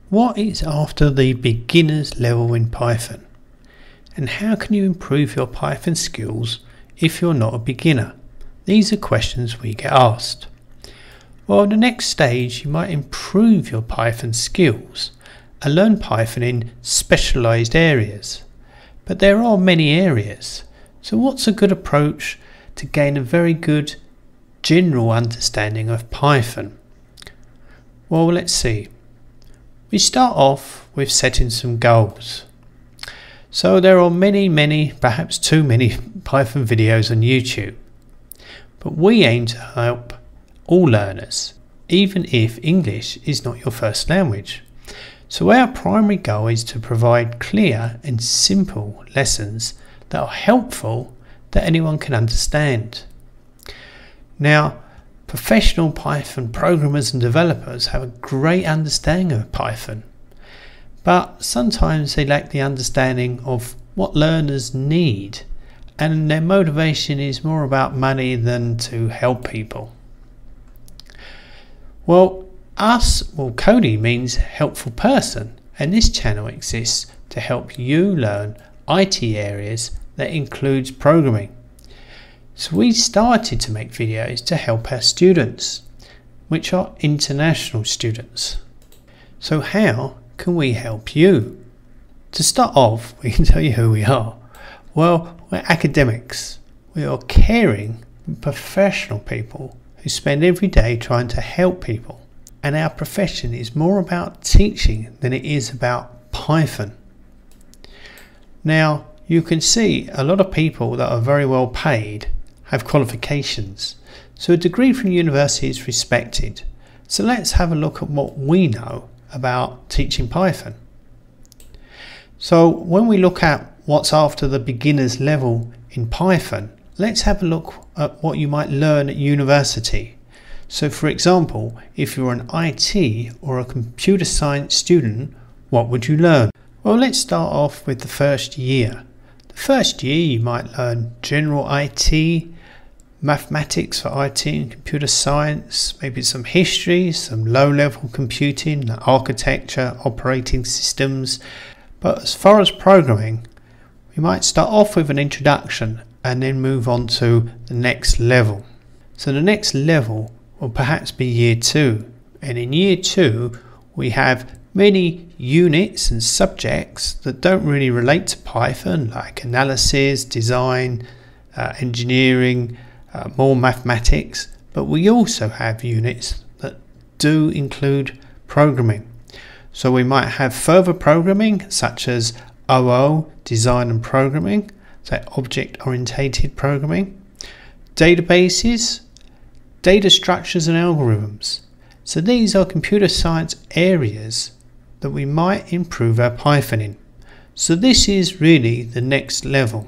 What is after the beginner's level in Python? And how can you improve your Python skills if you're not a beginner? These are questions we get asked. Well, the next stage you might improve your Python skills and learn Python in specialized areas. But there are many areas. So what's a good approach to gain a very good general understanding of Python? Well, let's see. We start off with setting some goals. So there are many, perhaps too many Python videos on YouTube. But we aim to help all learners, even if English is not your first language. So our primary goal is to provide clear and simple lessons that are helpful that anyone can understand. Now, professional Python programmers and developers have a great understanding of Python, but sometimes they lack the understanding of what learners need, and their motivation is more about money than to help people. Well, Codie means helpful person, and this channel exists to help you learn IT areas that includes programming. So we started to make videos to help our students, which are international students. So how can we help you? To start off, we can tell you who we are. Well, we're academics. We are caring, professional people who spend every day trying to help people. And our profession is more about teaching than it is about Python. Now, you can see a lot of people that are very well paid have qualifications, so a degree from university is respected. So let's have a look at what we know about teaching Python. So when we look at what's after the beginner's level in Python, let's have a look at what you might learn at university. So for example, if you're an IT or a computer science student, what would you learn? Well, let's start off with the first year. The first year you might learn general IT, mathematics for IT and computer science, maybe some history, some low-level computing, architecture, operating systems. But as far as programming, we might start off with an introduction and then move on to the next level. So the next level will perhaps be year 2, and in year 2 we have many units and subjects that don't really relate to Python, like analysis, design, engineering, more mathematics, but we also have units that do include programming. So we might have further programming such as OO, design and programming, so object oriented programming, databases, data structures and algorithms. So these are computer science areas that we might improve our Python in. So this is really the next level.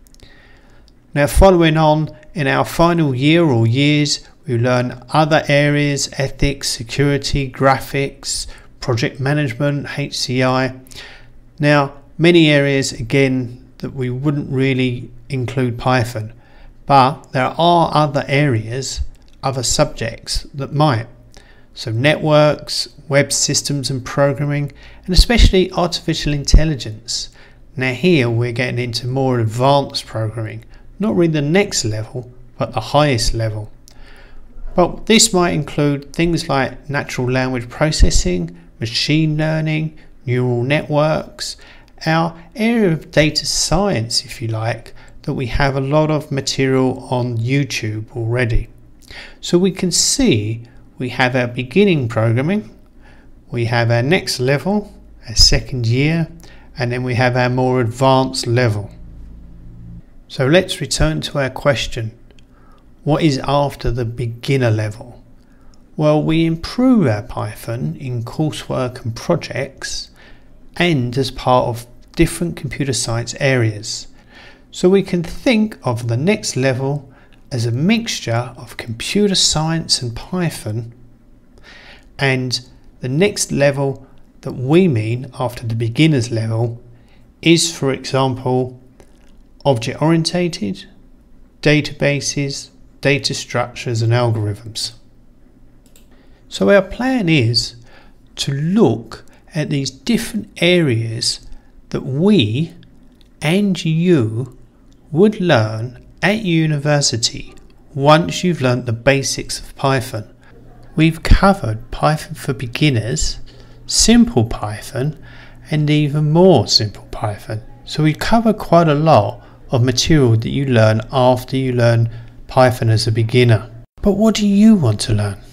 Now, following on in our final year or years, we learn other areas: ethics, security, graphics, project management, HCI. Now, many areas again that we wouldn't really include Python, but there are other areas, other subjects that might. So networks, web systems and programming, and especially artificial intelligence. Now here we're getting into more advanced programming, not really the next level, but the highest level. But this might include things like natural language processing, machine learning, neural networks, our area of data science, if you like, that we have a lot of material on YouTube already. So we can see we have our beginning programming, we have our next level, our second year, and then we have our more advanced level. So let's return to our question. What is after the beginner level? Well, we improve our Python in coursework and projects and as part of different computer science areas. So we can think of the next level as a mixture of computer science and Python, and the next level that we mean after the beginner's level is, for example, object oriented, databases, data structures and algorithms. So our plan is to look at these different areas that we and you would learn at university once you've learnt the basics of Python. We've covered Python for beginners, simple Python, and even more simple Python. So we cover quite a lot of material that you learn after you learn Python as a beginner. But what do you want to learn?